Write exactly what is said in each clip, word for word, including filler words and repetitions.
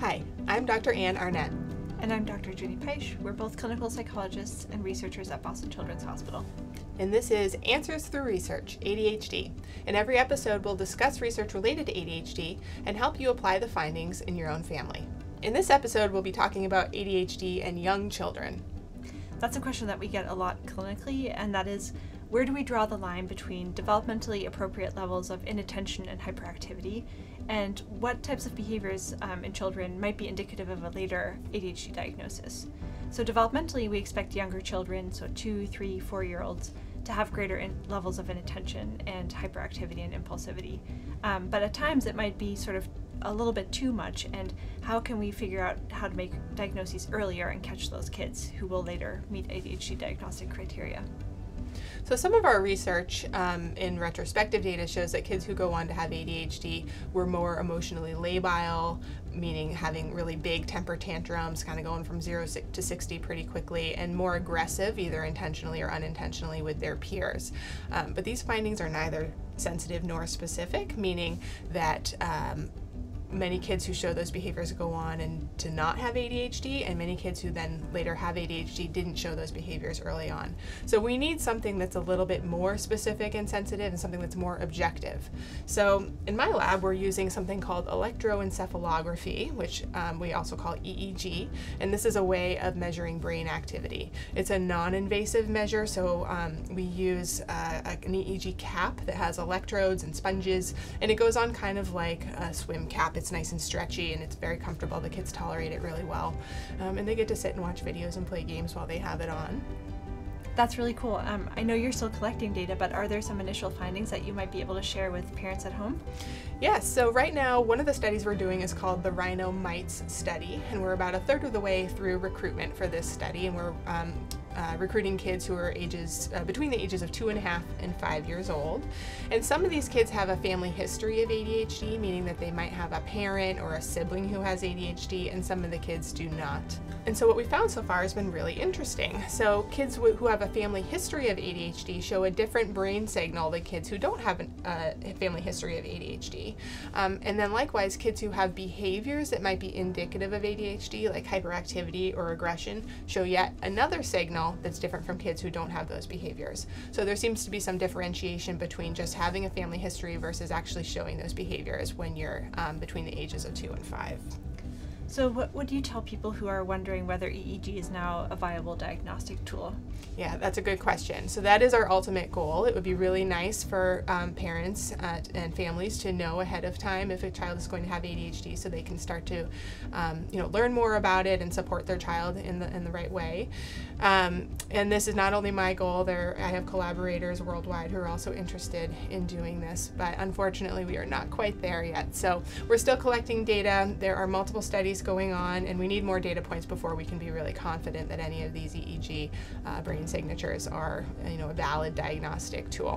Hi, I'm Doctor Ann Arnett. And I'm Doctor Judy Peisch. We're both clinical psychologists and researchers at Boston Children's Hospital. And this is Answers Through Research, A D H D. In every episode, we'll discuss research related to A D H D and help you apply the findings in your own family. In this episode, we'll be talking about A D H D and young children. That's a question that we get a lot clinically, and that is, where do we draw the line between developmentally appropriate levels of inattention and hyperactivity, and what types of behaviors um, in children might be indicative of a later A D H D diagnosis? So developmentally, we expect younger children, so two, three, four-year-olds, to have greater in levels of inattention and hyperactivity and impulsivity. Um, but at times it might be sort of a little bit too much, and how can we figure out how to make diagnoses earlier and catch those kids who will later meet A D H D diagnostic criteria? So some of our research um, in retrospective data shows that kids who go on to have A D H D were more emotionally labile, meaning having really big temper tantrums, kind of going from zero to sixty pretty quickly, and more aggressive, either intentionally or unintentionally, with their peers. Um, but these findings are neither sensitive nor specific, meaning that um, many kids who show those behaviors go on and to not have A D H D, and many kids who then later have A D H D didn't show those behaviors early on. So we need something that's a little bit more specific and sensitive, and something that's more objective. So in my lab, we're using something called electroencephalography, which um, we also call E E G, and this is a way of measuring brain activity. It's a non-invasive measure, so um, we use uh, an E E G cap that has electrodes and sponges, and it goes on kind of like a swim cap. It's nice and stretchy, and it's very comfortable. The kids tolerate it really well, um, and they get to sit and watch videos and play games while they have it on. That's really cool. Um, I know you're still collecting data, but are there some initial findings that you might be able to share with parents at home? Yes, so right now one of the studies we're doing is called the Rhino Mites study, and we're about a third of the way through recruitment for this study, and we're um, Uh, recruiting kids who are ages uh, between the ages of two and a half and five years old. And some of these kids have a family history of A D H D, meaning that they might have a parent or a sibling who has A D H D, and some of the kids do not. And so what we found so far has been really interesting. So kids who have a family history of A D H D show a different brain signal than kids who don't have a uh, family history of A D H D. Um, and then likewise, kids who have behaviors that might be indicative of A D H D, like hyperactivity or aggression, show yet another signal that's different from kids who don't have those behaviors. So there seems to be some differentiation between just having a family history versus actually showing those behaviors when you're um, between the ages of two and five. So what would you tell people who are wondering whether E E G is now a viable diagnostic tool? Yeah, that's a good question. So that is our ultimate goal. It would be really nice for um, parents uh, and families to know ahead of time if a child is going to have A D H D, so they can start to um, you know, learn more about it and support their child in the, in the right way. Um, and this is not only my goal. There, I have collaborators worldwide who are also interested in doing this, but unfortunately we are not quite there yet. So we're still collecting data. There are multiple studies going on, and we need more data points before we can be really confident that any of these E E G uh, brain signatures are, you know, a valid diagnostic tool.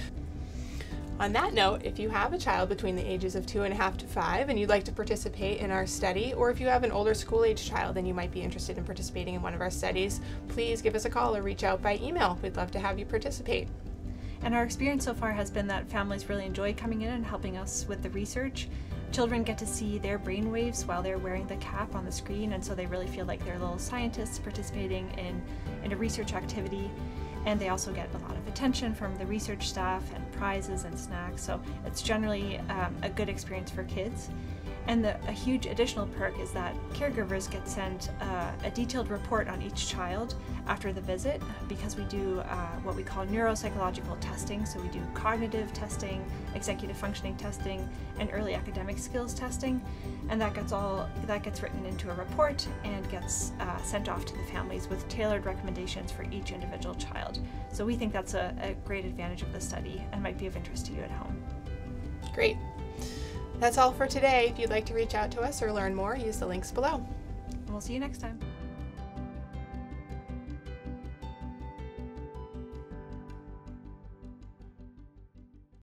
On that note, if you have a child between the ages of two and a half to five and you'd like to participate in our study, or if you have an older school-age child and you might be interested in participating in one of our studies, please give us a call or reach out by email. We'd love to have you participate. And our experience so far has been that families really enjoy coming in and helping us with the research. Children get to see their brain waves while they're wearing the cap on the screen, and so they really feel like they're little scientists participating in, in a research activity. And they also get a lot of attention from the research staff and prizes and snacks, so it's generally um, a good experience for kids. And the, a huge additional perk is that caregivers get sent uh, a detailed report on each child after the visit, because we do uh, what we call neuropsychological testing. So we do cognitive testing, executive functioning testing, and early academic skills testing, and that gets all that gets written into a report and gets uh, sent off to the families with tailored recommendations for each individual child. So we think that's a, a great advantage of the study and might be of interest to you at home. Great. That's all for today. If you'd like to reach out to us or learn more, use the links below. And we'll see you next time.